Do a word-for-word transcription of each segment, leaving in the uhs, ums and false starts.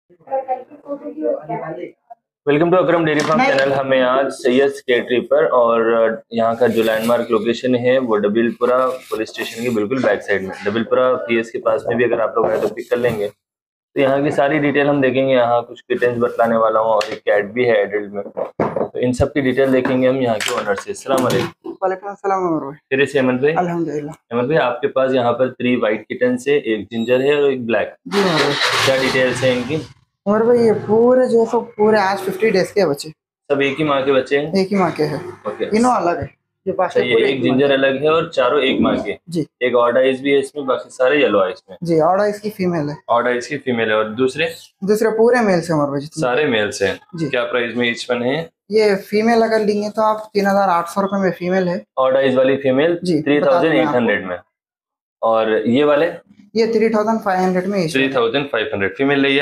Welcome to Akram dairy farm channel. हमें आज सैयद स्केटरी पर और यहाँ का जो लैंडमार्क लोकेशन है वो डबिलपुरा पुलिस स्टेशन के बिल्कुल बैक साइड में, डबिलपुरा पीएस के पास में भी अगर आप लोग आए तो पिक कर लेंगे। तो यहाँ की सारी डिटेल हम देखेंगे। यहाँ कुछ किटेंस बतलाने वाला हूँ और एक कैट भी है एडल्ट में, तो इन सब की डिटेल देखेंगे हम यहाँ के ओनर से। अस्सलाम वालेकुम। वालेकुम अस्सलाम उमर भाई। फिर से अहमद भाई। अल्हम्दुलिल्लाह। अहमद भाई, आपके पास यहाँ पर थ्री वाइट किटन्स है, एक जिंजर है और एक ब्लैक। जी उमर भाई। क्या डिटेल्स है इनकी? उमर भाई ये पूरे जो है पूरे आज फिफ्टी डेज के बच्चे, सब एक ही माँ के बच्चे हैं? एक ही माँ के हैं। ओके, तीनों अलग है। ये बाकी ये एक जिंजर अलग है और चारों एक माँ के। जी। एक ऑड आइज भी है इसमें, बाकी सारे येलो आइज में। जी, ऑड आइज की फीमेल है। ऑड आइज की फीमेल है। और दूसरे दूसरे पूरे मेल से उमर भाई, सारे मेल्स हैं। क्या प्राइस में ईच वन है? ये फीमेल अगर लेंगे तो आप तीन हजार आठ सौ रुपए में फीमेल है। ऑड आइज वाली female three thousand eight hundred में, और ये वाले ये थ्री थाउजेंड फाइव हंड्रेड में। Three thousand five hundred female लिया।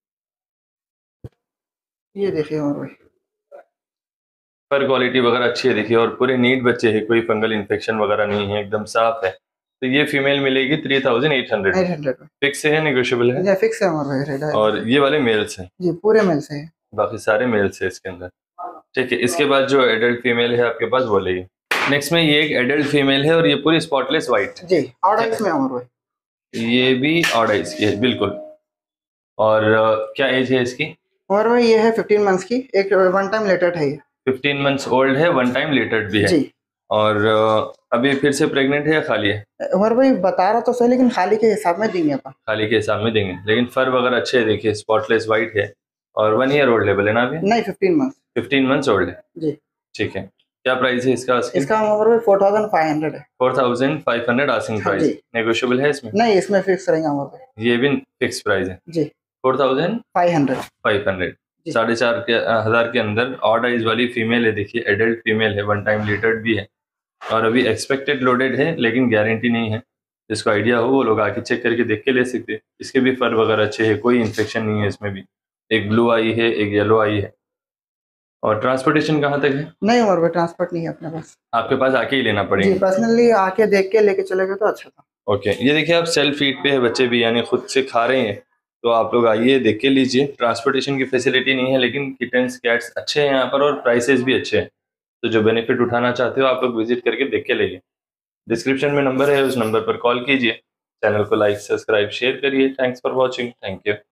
ये देखिए उमर भाई, पर क्वालिटी वगैरह अच्छी है देखिए, और पूरे नीट बच्चे हैं, कोई फंगल इन्फेक्शन वगैरह नहीं है, एकदम साफ है। तो ये फीमेल मिलेगी three thousand eight hundred eight hundred fix है, नेगोशिएबल है? फिक्स है उमर भाई। और ये वाले मेल्स हैं? जी पूरे मेल्स है, बाकी सारे मेल्स है इसके अंदर। ठीक है, इसके बाद जो एडल्ट फीमेल है आपके पास वो लेगी। नेक्स्ट में ये एक एडल्ट फीमेल है और ये पूरी स्पॉटलेस व्हाइट जी, ऑड आइज में उमर भाई। ये भी ऑड आइज की है बिल्कुल। और uh, क्या एज है इसकी? उमर भाई ये है फिफ्टीन मंथ्स की, एक वन टाइम लेटेड है। ये फिफ्टीन मंथ्स ओल्ड है, वन टाइम लेटेड भी है जी। और uh, अभी फिर से प्रेग्नेंट है या खाली है? उमर भाई बता रहा तो सही, लेकिन खाली के हिसाब में देंगे अपन। खाली के हिसाब में देंगे, लेकिन फर वगैरह अच्छे है देखिए, स्पॉटलेस व्हाइट है। और वन ईयर ओल्ड लेवल है ना अभी? नहीं, fifteen month. Fifteen months old है जी। ठीक है। क्या प्राइस है इसका? इसका उमर भाई फोर थाउजेंड फाइव हंड्रेड है। Four thousand five hundred asking price. Negotiable है इसमें? नहीं, इसमें फिक्स रहेगा उमर भाई। ये भी फिक्स प्राइस है जी। Four thousand five hundred five hundred साढ़े चार के हजार के अंदर। ऑड आइज वाली फीमेल है देखिए, एडल्ट फीमेल है, वन टाइम लीटर्ड भी है, और अभी एक्सपेक्टेड लोडेड है, लेकिन गारंटी नहीं है। जिसको आइडिया हो वो लोग आके चेक करके देख के ले सकते हैं। इसके भी फर वगैरह अच्छे है, कोई इन्फेक्शन नहीं है इसमें भी। एक ब्लू आई है, एक येलो आई है। और ट्रांसपोर्टेशन कहाँ तक है? नहीं उमर भाई, ट्रांसपोर्ट नहीं है अपने पास। आपके पास आके ही लेना पड़ेगा? जी, पर्सनली आके देख के लेके चले गए तो अच्छा था। ओके, ये देखिए आप सेल्फ फीड पे है बच्चे भी, यानी खुद से खा रहे हैं, तो आप लोग आइए देख के लीजिए। ट्रांसपोर्टेशन की फैसिलिटी नहीं है, लेकिन किटन्स कैट्स अच्छे हैं यहाँ पर और प्राइसेस भी अच्छे हैं। तो जो बेनिफिट उठाना चाहते हो आप लोग विजिट करके देख के लेंगे। डिस्क्रिप्शन में नंबर है, उस नंबर पर कॉल कीजिए। चैनल को लाइक सब्सक्राइब शेयर करिए। Thanks for watching. Thank you.